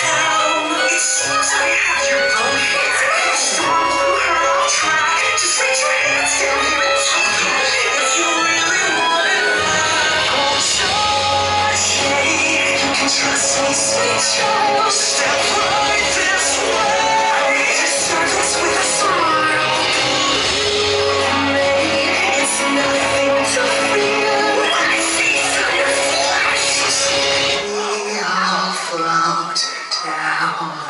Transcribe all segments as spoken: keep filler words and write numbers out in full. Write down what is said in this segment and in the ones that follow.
town. It seems I have your own here. So I'll move her off track. Just reach your hands down here and take it. If you really want it, I'll charge it. You can trust me, sweet child. Step right this way. I'll make your surface with a smile. It's nothing to fear. I see through your flesh. I'll float down.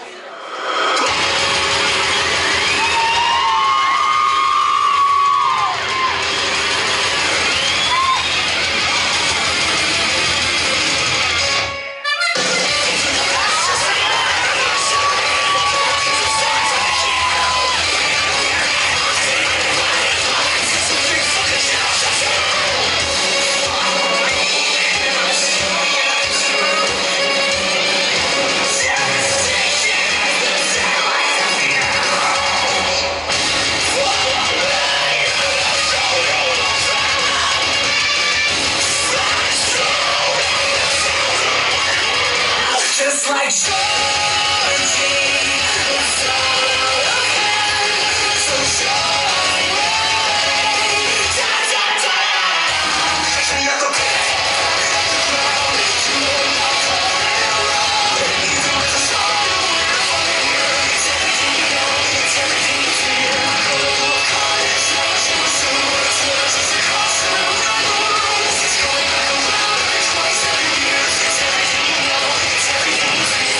Just like Georgie, it's all okay. So show me, da da da. She got the best ground. She won't walk on it alone. Even with the song, we're fucking here. It's everything you know, it's everything you fear. Go to the cottage, now she was so much worse. It's a costume around the world. It's going back around every twenty-seven years. It's everything you know, it's everything you fear.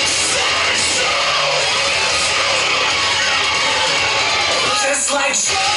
Just like